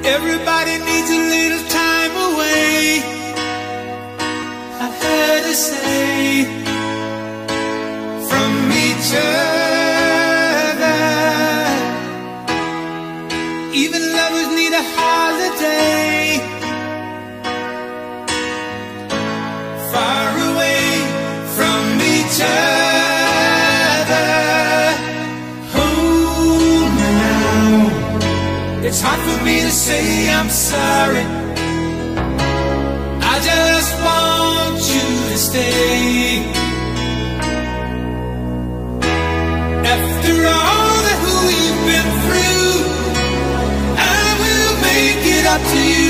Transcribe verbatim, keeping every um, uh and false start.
Everybody needs a little time away. I heard her say from each other. Even lovers need a holiday. Far away from each other. Oh, now it's hard for me to say I'm sorry. I just want you to stay. After all that we've been through, I will make it up to you.